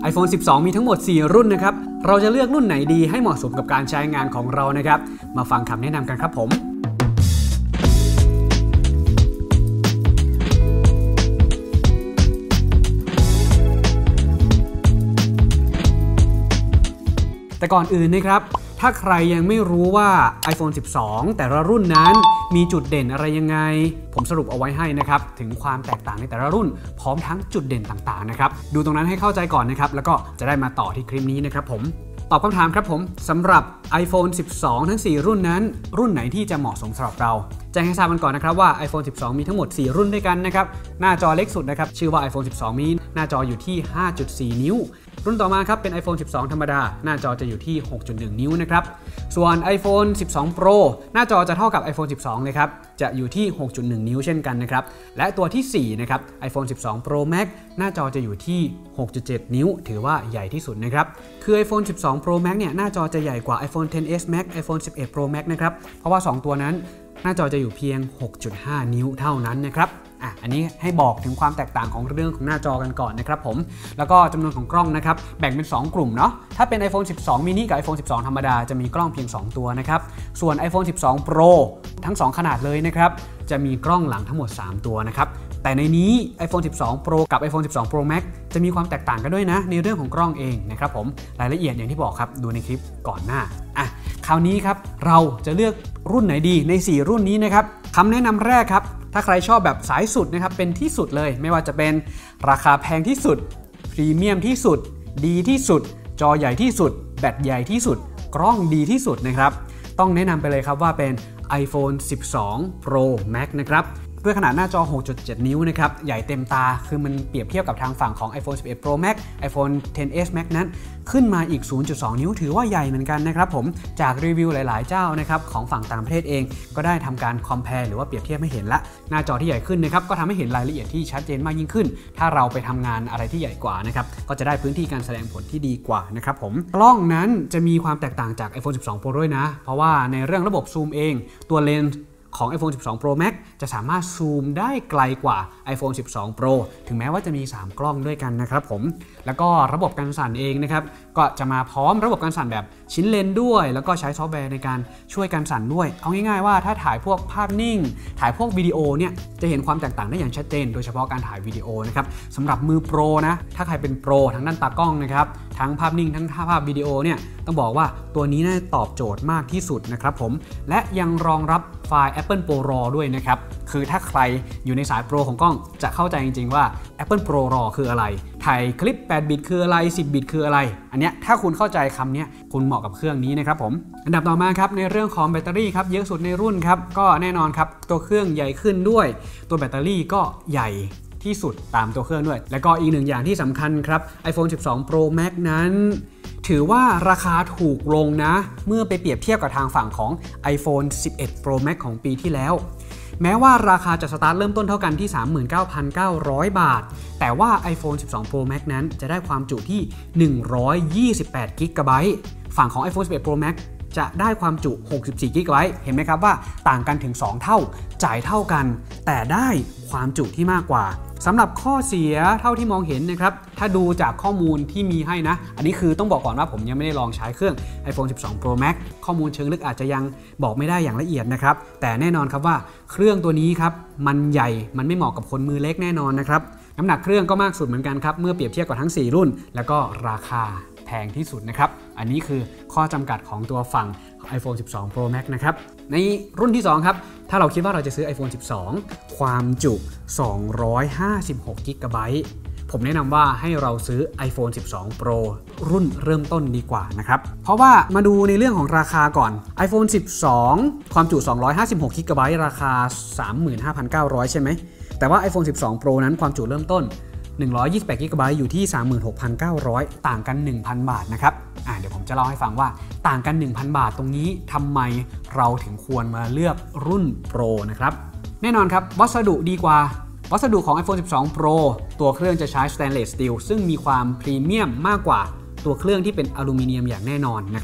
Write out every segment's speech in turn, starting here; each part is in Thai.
iPhone 12 มีทั้งหมด4รุ่นนะครับเราจะเลือกรุ่นไหนดีให้เหมาะสมกับการใช้งานของเรานะครับมาฟังคำแนะนำกันครับผมแต่ก่อนอื่นนะครับถ้าใครยังไม่รู้ว่า iPhone 12 แต่ละรุ่นนั้นมีจุดเด่นอะไรยังไงผมสรุปเอาไว้ให้นะครับถึงความแตกต่างในแต่ละรุ่นพร้อมทั้งจุดเด่นต่างๆนะครับดูตรงนั้นให้เข้าใจก่อนนะครับแล้วก็จะได้มาต่อที่คลิปนี้นะครับผมตอบคำถามครับผมสำหรับ iPhone 12 ทั้ง4รุ่นนั้นรุ่นไหนที่จะเหมาะสมสำหรับเราแจ้งให้ทราบกันก่อนนะครับว่า iPhone 12 มีทั้งหมด4รุ่นด้วยกันนะครับหน้าจอเล็กสุดนะครับชื่อว่า iPhone 12 mini หน้าจออยู่ที่ 5.4 นิ้วรุ่นต่อมาครับเป็น iPhone 12 ธรรมดาหน้าจอจะอยู่ที่ 6.1 นิ้วนะครับส่วน iPhone 12 Pro หน้าจอจะเท่ากับ iPhone 12 เลยครับจะอยู่ที่ 6.1 นิ้วเช่นกันนะครับและตัวที่4นะครับ iPhone 12 Pro Max หน้าจอจะอยู่ที่ 6.7 นิ้วถือว่าใหญ่ที่สุดนะครับคือ iPhone 12 Pro Max เนี่ยหน้าจอจะใหญ่กว่า iPhone XS Max iPhone 11 Pro Max นะครับเพราะว่า2ตัวนั้นหน้าจอจะอยู่เพียง 6.5 นิ้วเท่านั้นนะครับอันนี้ให้บอกถึงความแตกต่างของเรื่องของหน้าจอกันก่อนนะครับผมแล้วก็จำนวนของกล้องนะครับแบ่งเป็น2กลุ่มเนาะถ้าเป็น iPhone 12 mini กับ iPhone 12 ธรรมดาจะมีกล้องเพียง2ตัวนะครับส่วน iPhone 12 Pro ทั้ง2ขนาดเลยนะครับจะมีกล้องหลังทั้งหมด3ตัวนะครับแต่ในนี้ iPhone 12 Pro กับ iPhone 12 Pro Max จะมีความแตกต่างกันด้วยนะในเรื่องของกล้องเองนะครับผมรายละเอียดอย่างที่บอกครับดูในคลิปก่อนหน้าคราวนี้ครับเราจะเลือกรุ่นไหนดีใน4รุ่นนี้นะครับคำแนะนำแรกครับถ้าใครชอบแบบสายสุดนะครับเป็นที่สุดเลยไม่ว่าจะเป็นราคาแพงที่สุดพรีเมียมที่สุดดีที่สุดจอใหญ่ที่สุดแบตใหญ่ที่สุดกล้องดีที่สุดนะครับต้องแนะนำไปเลยครับว่าเป็น iPhone 12 Pro Max นะครับด้วยขนาดหน้าจอ 6.7 นิ้วนะครับใหญ่เต็มตาคือมันเปรียบเทียบกับทางฝั่งของ iPhone 11 Pro Max iPhone XS Max นั้นขึ้นมาอีก 0.2 นิ้วถือว่าใหญ่เหมือนกันนะครับผมจากรีวิวหลายๆเจ้านะครับของฝั่งต่างประเทศเองก็ได้ทำการ compare หรือว่าเปรียบเทียบให้เห็นละหน้าจอที่ใหญ่ขึ้นนะครับก็ทำให้เห็นรายละเอียดที่ชัดเจนมากยิ่งขึ้นถ้าเราไปทำงานอะไรที่ใหญ่กว่านะครับก็จะได้พื้นที่การแสดงผลที่ดีกว่านะครับผมกล้องนั้นจะมีความแตกต่างจาก iPhone 12 Pro ด้วยนะเพราะว่าในเรื่องระบบซูมเองตัวเลนส์ของ iPhone 12 Pro Max จะสามารถซูมได้ไกลกว่า iPhone 12 Pro ถึงแม้ว่าจะมี3กล้องด้วยกันนะครับผมแล้วก็ระบบการสั่นเองนะครับก็จะมาพร้อมระบบการสั่นแบบชิ้นเลนด้วยแล้วก็ใช้ซอฟต์แวร์ในการช่วยการสั่นด้วยเอาง่ายๆว่าถ้าถ่ายพวกภาพนิ่งถ่ายพวกวิดีโอเนี่ยจะเห็นความแตกต่างได้อย่างชัดเจนโดยเฉพาะการถ่ายวิดีโอนะครับสำหรับมือโปรนะถ้าใครเป็นโปรทั้งด้านตากล้องนะครับทั้งภาพนิ่งทั้งภาพวิดีโอเนี่ยต้องบอกว่าตัวนี้น่าตอบโจทย์มากที่สุดนะครับผมและยังรองรับไฟล์ Apple Pro RAW ด้วยนะครับคือถ้าใครอยู่ในสายโปรของกล้องจะเข้าใจจริงๆว่า Apple Pro RAW คืออะไรถ่ายคลิป8บิตคืออะไร10บิตคืออะไรอันเนี้ยถ้าคุณเข้าใจคำนี้คุณเหมาะกับเครื่องนี้นะครับผมอันดับต่อมาครับในเรื่องของแบตเตอรี่ครับเยอะสุดในรุ่นครับก็แน่นอนครับตัวเครื่องใหญ่ขึ้นด้วยตัวแบตเตอรี่ก็ใหญ่ที่สุดตามตัวเครื่องด้วยและก็อีกหนึ่งอย่างที่สำคัญครับ iPhone 12 Pro Max นั้นถือว่าราคาถูกลงนะเมื่อไปเปรียบเทียบกับทางฝั่งของ iPhone 11 Pro Max ของปีที่แล้วแม้ว่าราคาจะสตาร์ทเริ่มต้นเท่ากันที่ 39,900 บาทแต่ว่า iPhone 12 Pro Max นั้นจะได้ความจุที่128 GB ฝั่งของ iPhone 11 Pro Max จะได้ความจุ64 GB เห็นไหมครับว่าต่างกันถึง2เท่าจ่ายเท่ากันแต่ได้ความจุที่มากกว่าสำหรับข้อเสียเท่าที่มองเห็นนะครับถ้าดูจากข้อมูลที่มีให้นะอันนี้คือต้องบอกก่อนว่าผมยังไม่ได้ลองใช้เครื่อง iPhone 12 Pro Max ข้อมูลเชิงลึกอาจจะยังบอกไม่ได้อย่างละเอียดนะครับแต่แน่นอนครับว่าเครื่องตัวนี้ครับมันใหญ่มันไม่เหมาะกับคนมือเล็กแน่นอนนะครับน้ำหนักเครื่องก็มากสุดเหมือนกันครับเมื่อเปรียบเทียบกับทั้ง4รุ่นแล้วก็ราคาแพงที่สุดนะครับอันนี้คือข้อจำกัดของตัวฝั่ง iPhone 12 Pro Max นะครับในรุ่นที่2ครับถ้าเราคิดว่าเราจะซื้อ iPhone 12 ความจุ256 GB ผมแนะนำว่าให้เราซื้อ iPhone 12 Pro รุ่นเริ่มต้นดีกว่านะครับเพราะว่ามาดูในเรื่องของราคาก่อน iPhone 12 ความจุ256 GB ราคา 35,900 ใช่ไหมแต่ว่า iPhone 12 Pro นั้นความจุเริ่มต้น128 GB อยู่ที่ 36,900 ต่างกัน 1,000 บาทนะครับเดี๋ยวผมจะเล่าให้ฟังว่าต่างกัน 1,000 บาทตรงนี้ทำไมเราถึงควรมาเลือกรุ่น Pro นะครับแน่นอนครับวัสดุดีกว่าวัสดุของ iPhone 12 Pro ตัวเครื่องจะใช้ Stainless Steel ซึ่งมีความพรีเมียมมากกว่าตัวเครื่องที่เป็นอลูมิเนียมอย่างแน่นอนนะครับ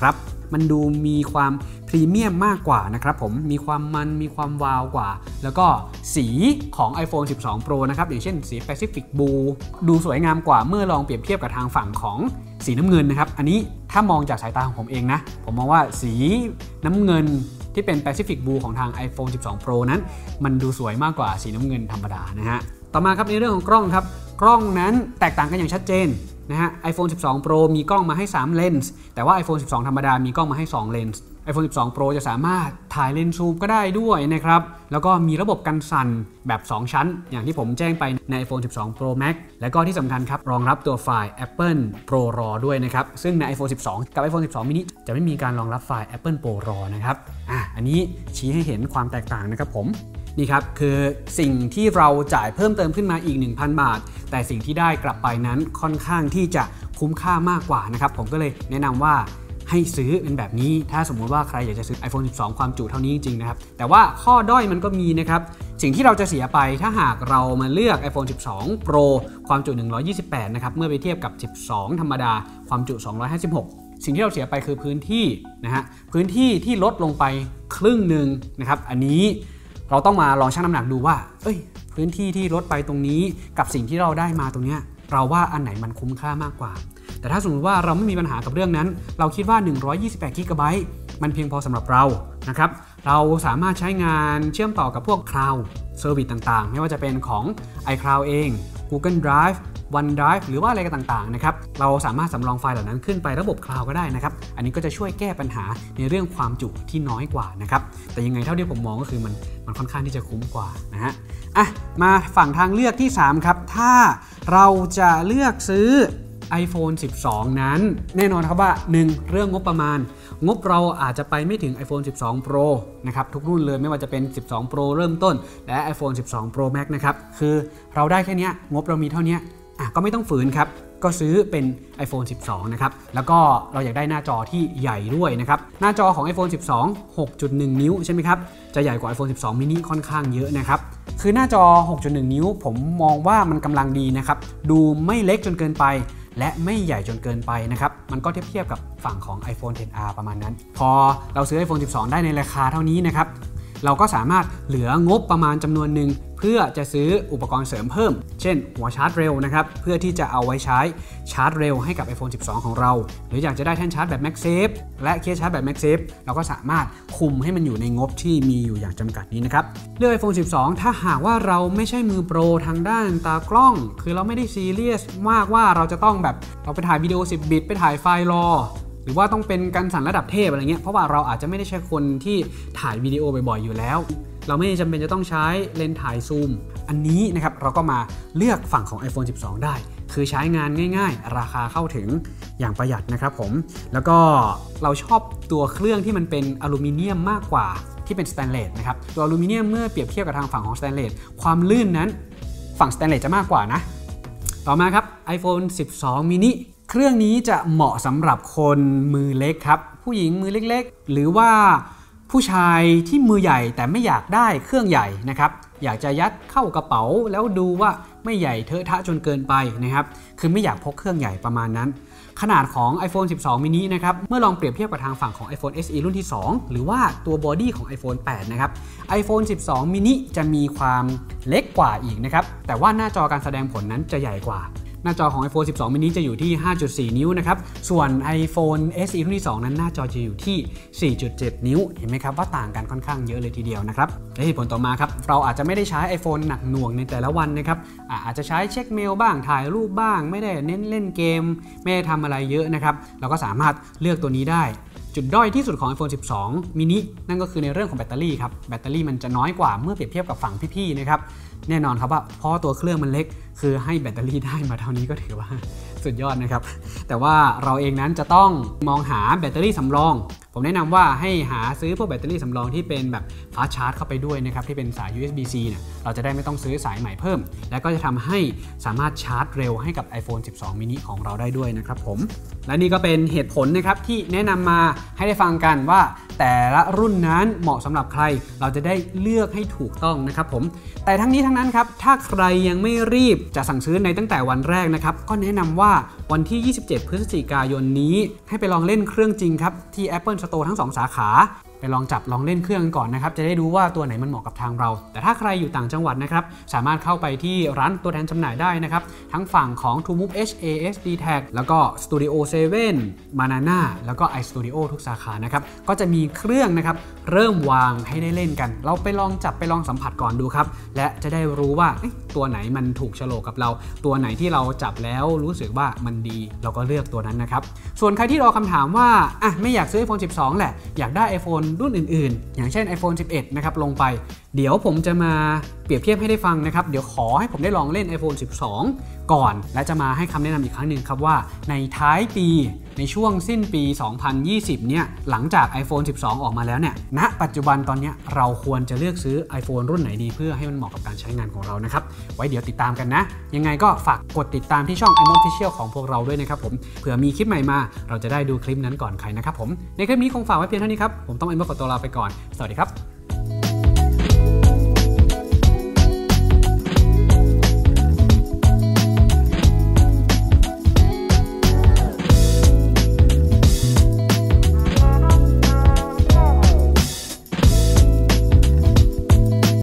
มันดูมีความพรีเมียมมากกว่านะครับผมมีความมันมีความวาวกว่าแล้วก็สีของ iPhone 12 Pro นะครับอย่างเช่นสี Pacific Blue ดูสวยงามกว่าเมื่อลองเปรียบเทียบกับทางฝั่งของสีน้ำเงินนะครับอันนี้ถ้ามองจากสายตาของผมเองนะผมมองว่าสีน้ำเงินที่เป็น Pacific Blue ของทาง iPhone 12 Pro นั้นมันดูสวยมากกว่าสีน้ำเงินธรรมดานะฮะต่อมาครับในเรื่องของกล้องครับกล้องนั้นแตกต่างกันอย่างชัดเจนนะฮะ iPhone 12 Pro มีกล้องมาให้3เลนส์แต่ว่า iPhone 12 ธรรมดามีกล้องมาให้2เลนส์ iPhone 12 Pro จะสามารถถ่ายเลนส์ซูมก็ได้ด้วยนะครับแล้วก็มีระบบกันสั่นแบบ2ชั้นอย่างที่ผมแจ้งไปใน iPhone 12 Pro Max และก็ที่สำคัญครับรองรับตัวไฟล์ Apple Pro RAW ด้วยนะครับซึ่งใน iPhone 12 กับ iPhone 12 mini จะไม่มีการรองรับไฟล์ Apple Pro RAW นะครับอันนี้ชี้ให้เห็นความแตกต่างนะครับผมนี่ครับคือสิ่งที่เราจ่ายเพิ่มเติมขึ้นมาอีก 1,000 บาทแต่สิ่งที่ได้กลับไปนั้นค่อนข้างที่จะคุ้มค่ามากกว่านะครับผมก็เลยแนะนำว่าให้ซื้อเป็นแบบนี้ถ้าสมมุติว่าใครอยากจะซื้อ iPhone 12 ความจุเท่านี้จริงๆนะครับแต่ว่าข้อด้อยมันก็มีนะครับสิ่งที่เราจะเสียไปถ้าหากเรามาเลือก iPhone 12 Pro ความจุ128นะครับเมื่อไปเทียบกับ12ธรรมดาความจุ256สิ่งที่เราเสียไปคือพื้นที่นะฮะพื้นที่ที่ลดลงไปครึ่งหนึ่งนะครับอันนี้เราต้องมาลองชั่งน้ำหนักดูว่าพื้นที่ที่ลดไปตรงนี้กับสิ่งที่เราได้มาตรงนี้เราว่าอันไหนมันคุ้มค่ามากกว่าแต่ถ้าสมมติว่าเราไม่มีปัญหากับเรื่องนั้นเราคิดว่า128 GB มันเพียงพอสำหรับเรานะครับเราสามารถใช้งานเชื่อมต่อกับพวก Cloud Service ต่างๆไม่ว่าจะเป็นของ iCloud เอง Google Drive OneDrive หรือว่าอะไรกันต่างๆนะครับเราสามารถสำรองไฟล์เหล่านั้นขึ้นไประบบ Cloud ก็ได้นะครับอันนี้ก็จะช่วยแก้ปัญหาในเรื่องความจุที่น้อยกว่านะครับแต่ยังไงเท่าที่ผมมองก็คือมันค่อนข้างที่จะคุ้มกว่านะฮะมาฝั่งทางเลือกที่3ครับถ้าเราจะเลือกซื้อ iPhone 12 นั้นแน่นอนครับว่า 1. เรื่องงบประมาณงบเราอาจจะไปไม่ถึง iPhone 12 Pro นะครับทุกรุ่นเลยไม่ว่าจะเป็น12 Pro เริ่มต้นและ iPhone 12 Pro Max นะครับคือเราได้แค่นี้งบเรามีเท่านี้ก็ไม่ต้องฝืนครับก็ซื้อเป็น iPhone 12 นะครับแล้วก็เราอยากได้หน้าจอที่ใหญ่ด้วยนะครับหน้าจอของ iPhone 12 6.1 นิ้วใช่ไหมครับจะใหญ่กว่า iPhone 12 mini ค่อนข้างเยอะนะครับคือหน้าจอ 6.1 นิ้วผมมองว่ามันกำลังดีนะครับดูไม่เล็กจนเกินไปและไม่ใหญ่จนเกินไปนะครับมันก็เทียบกับฝั่งของ iPhone XR ประมาณนั้นพอเราซื้อ iPhone 12 ได้ในราคาเท่านี้นะครับเราก็สามารถเหลืองบประมาณจำนวนหนึ่งเพื่อจะซื้ออุปกรณ์เสริมเพิ่มเช่นหัวชาร์จเร็วนะครับเพื่อที่จะเอาไว้ใช้ชาร์จเร็วให้กับ iPhone 12 ของเราหรืออยากจะได้แท่นชาร์จแบบ MagSafe และเคสชาร์จแบบ MagSafe เราก็สามารถคุมให้มันอยู่ในงบที่มีอยู่อย่างจำกัดนี้นะครับเลือก iPhone 12 ถ้าหากว่าเราไม่ใช่มือโปรทางด้านตากล้องคือเราไม่ได้ซีเรียสมากว่าเราจะต้องแบบเราไปถ่ายวิดีโอ10 บิตไปถ่ายไฟล์RAWหรือว่าต้องเป็นการสั่นระดับเทพอะไรเงี้ยเพราะว่าเราอาจจะไม่ได้ใช่คนที่ถ่ายวิดีโอบ่อยๆอยู่แล้วเราไม่จำเป็นจะต้องใช้เลนส์ถ่ายซูมอันนี้นะครับเราก็มาเลือกฝั่งของ iPhone 12 ได้คือใช้งานง่ายๆราคาเข้าถึงอย่างประหยัดนะครับผมแล้วก็เราชอบตัวเครื่องที่มันเป็นอลูมิเนียมมากกว่าที่เป็นสแตนเลสนะครับตัวอลูมิเนียมเมื่อเปรียบเทียบกับทางฝั่งของสแตนเลสความลื่นนั้นฝั่งสแตนเลสจะมากกว่านะต่อมาครับ iPhone 12 miniเครื่องนี้จะเหมาะสำหรับคนมือเล็กครับผู้หญิงมือเล็กๆหรือว่าผู้ชายที่มือใหญ่แต่ไม่อยากได้เครื่องใหญ่นะครับอยากจะยัดเข้ากระเป๋าแล้วดูว่าไม่ใหญ่เทอะทะจนเกินไปนะครับคือไม่อยากพกเครื่องใหญ่ประมาณนั้นขนาดของ iPhone 12 mini นะครับเมื่อลองเปรียบเทียบกับทางฝั่งของ iPhone SE รุ่นที่ 2 หรือว่าตัวบอดี้ของ iPhone 8 นะครับ iPhone 12 mini จะมีความเล็กกว่าอีกนะครับแต่ว่าหน้าจอการแสดงผลนั้นจะใหญ่กว่าหน้าจอของ iPhone 12 mini จะอยู่ที่ 5.4 นิ้วนะครับส่วน iPhone SE รุ่นที่ 2 นั้นหน้าจอจะอยู่ที่ 4.7 นิ้วเห็นไหมครับว่าต่างกันค่อนข้างเยอะเลยทีเดียวนะครับและเหตุผลต่อมาครับเราอาจจะไม่ได้ใช้ iPhone หนักหน่วงในแต่ละวันนะครับอาจจะใช้เช็คเมลบ้างถ่ายรูปบ้างไม่ได้เน้นเล่นเกมไม่ได้ทำอะไรเยอะนะครับเราก็สามารถเลือกตัวนี้ได้จุดด้อยที่สุดของ iPhone 12 mini นั่นก็คือในเรื่องของแบตเตอรี่ครับแบตเตอรี่มันจะน้อยกว่าเมื่อเปรียบเทียบกับฝั่งพี่ๆนะครับแน่นอนครับว่าเพราะตัวเครื่องมันเล็กคือให้แบตเตอรี่ได้มาเท่านี้ก็ถือว่าสุดยอดนะครับแต่ว่าเราเองนั้นจะต้องมองหาแบตเตอรี่สำรองผผมแนะนำว่าให้หาซื้อพวกแบตเตอรี่สำรองที่เป็นแบบฟาสต์ชาร์จเข้าไปด้วยนะครับที่เป็นสาย USB-C เนี่ยเราจะได้ไม่ต้องซื้อสายใหม่เพิ่มและก็จะทำให้สามารถชาร์จเร็วให้กับ iPhone 12 mini ของเราได้ด้วยนะครับผมและนี่ก็เป็นเหตุผลนะครับที่แนะนำมาให้ได้ฟังกันว่าแต่ละรุ่นนั้นเหมาะสำหรับใครเราจะได้เลือกให้ถูกต้องนะครับผมแต่ทั้งนี้ทั้งนั้นครับถ้าใครยังไม่รีบจะสั่งซื้อในตั้งแต่วันแรกนะครับก็แนะนำว่าวันที่ 27 พฤศจิกายนนี้ให้ไปลองเล่นเครื่องจริงครับที่ Apple Store ทั้ง 2 สาขาไปลองจับลองเล่นเครื่องก่อนนะครับจะได้ดูว่าตัวไหนมันเหมาะกับทางเราแต่ถ้าใครอยู่ต่างจังหวัดนะครับสามารถเข้าไปที่ร้านตัวแทนจำหน่ายได้นะครับทั้งฝั่งของ TrueMove H AS D-Tag แล้วก็ Studio 7 Banana แล้วก็ iStudio ทุกสาขานะครับก็จะมีเครื่องนะครับเริ่มวางให้ได้เล่นกันเราไปลองจับไปลองสัมผัสก่อนดูครับและจะได้รู้ว่าตัวไหนมันถูกโฉลกกับเราตัวไหนที่เราจับแล้วรู้สึกว่ามันดีเราก็เลือกตัวนั้นนะครับส่วนใครที่รอคำถามว่าไม่อยากซื้อ iPhone 12 แหละอยากได้ iPhone รุ่นอื่นๆอย่างเช่น iPhone 11 นะครับลงไปเดี๋ยวผมจะมาเปรียบเทียบให้ได้ฟังนะครับเดี๋ยวขอให้ผมได้ลองเล่น iPhone 12 ก่อนและจะมาให้คำแนะนำอีกครั้งหนึ่งครับว่าในท้ายปีในช่วงสิ้นปี 2020 เนี่ยหลังจาก iPhone 12 ออกมาแล้วเนี่ยณปัจจุบันตอนนี้เราควรจะเลือกซื้อ iPhone รุ่นไหนดีเพื่อให้มันเหมาะกับการใช้งานของเรานะครับไว้เดี๋ยวติดตามกันนะยังไงก็ฝากกดติดตามที่ช่อง iMod Official ของพวกเราด้วยนะครับผมเผื่อมีคลิปใหม่มาเราจะได้ดูคลิปนั้นก่อนใครนะครับผมในคลิปนี้คงฝากไว้เพียงเท่านี้ครับผมต้อง iMod ขอตัวลาไปก่อนสวัสดีครับ